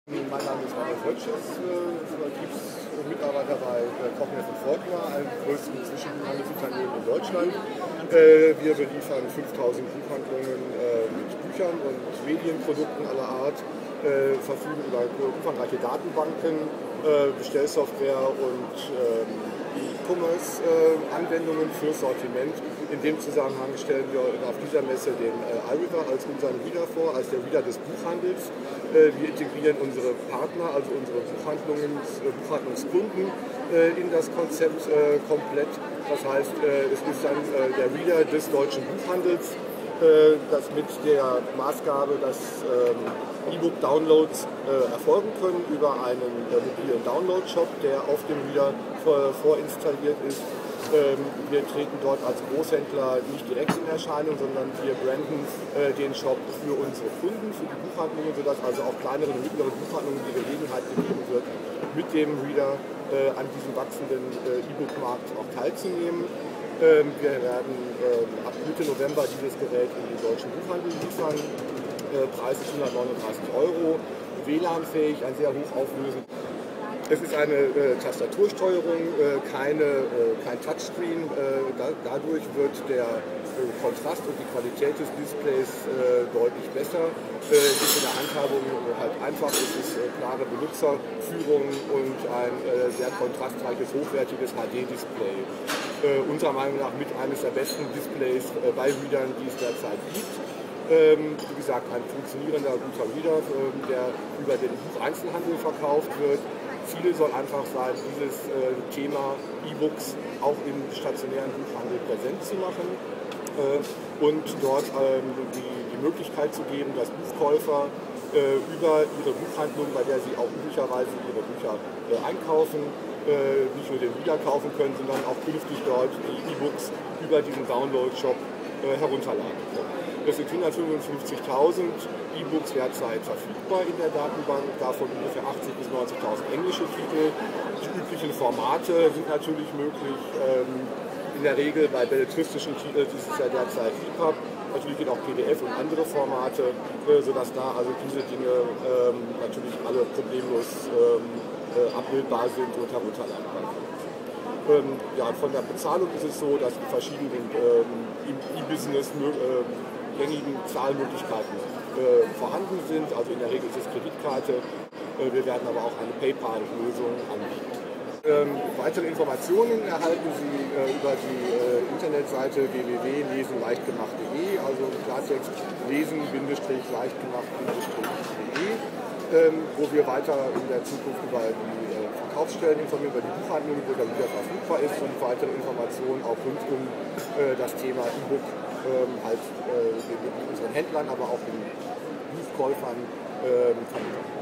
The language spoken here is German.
Mein Name ist Manuel Frötschis, Vertriebsmitarbeiter bei Kochner von Fortuna, einem größten Zwischenhandelsunternehmen in Deutschland. Wir beliefern 5000 Buchhandlungen mit Büchern und Medienprodukten aller Art, verfügen über umfangreiche Datenbanken, Bestellsoftware und E-Commerce-Anwendungen fürs Sortiment. In dem Zusammenhang stellen wir auf dieser Messe den iRiver als unseren Reader vor, als der Reader des Buchhandels. Wir integrieren unsere Partner, also unsere Buchhandlungskunden, in das Konzept komplett. Das heißt, es ist dann der Reader des deutschen Buchhandels, das mit der Maßgabe, dass E-Book-Downloads erfolgen können über einen mobilen Download-Shop, der auf dem Reader vorinstalliert ist. Wir treten dort als Großhändler nicht direkt in Erscheinung, sondern wir branden den Shop für unsere Kunden, für die Buchhandlungen, sodass also auch kleineren und mittleren Buchhandlungen die Gelegenheit gegeben wird, mit dem Reader an diesem wachsenden E-Book-Markt auch teilzunehmen. Wir werden ab Mitte November dieses Gerät in den deutschen Buchhandel liefern. Preis ist 139 €, WLAN-fähig, ein sehr hochauflösend. Es ist eine Tastatursteuerung, kein Touchscreen. Dadurch wird der Kontrast und die Qualität des Displays deutlich besser. Es ist in der Handhabung halt einfach. Es ist klare Benutzerführung und ein sehr kontrastreiches, hochwertiges HD-Display. Unserer Meinung nach mit eines der besten Displays bei Readern, die es derzeit gibt. Wie gesagt, ein funktionierender, guter Reader, der über den Bucheinzelhandel verkauft wird. Ziel soll einfach sein, dieses Thema E-Books auch im stationären Buchhandel präsent zu machen und dort die Möglichkeit zu geben, dass Buchkäufer über ihre Buchhandlung, bei der sie auch üblicherweise ihre Bücher einkaufen, nicht nur den Reader kaufen können, sondern auch künftig dort die E-Books über diesen Download-Shop herunterladen können. Es sind 155.000 E-Books derzeit verfügbar in der Datenbank, davon ungefähr 80.000 bis 90.000 englische Titel. Die üblichen Formate sind natürlich möglich. In der Regel bei belletristischen Titeln ist es ja derzeit EPUB. Natürlich geht auch PDF und andere Formate, sodass da also diese Dinge natürlich alle problemlos abbildbar sind und herunterladbar sind. Ja, von der Bezahlung ist es so, dass die verschiedenen E-Business gängigen Zahlmöglichkeiten vorhanden sind. Also in der Regel ist es Kreditkarte. Wir werden aber auch eine PayPal-Lösung anbieten. Weitere Informationen erhalten Sie über die Internetseite www.lesenleichtgemacht.de, also Klartext lesen-leichtgemacht.de, wo wir weiter in der Zukunft über die Verkaufsstellen informieren, über die Buchhandlung, wo der Reader verfügbar ist und weitere Informationen auch rund um das Thema E-Book unseren Händlern, aber auch den Buchkäufern vermitteln.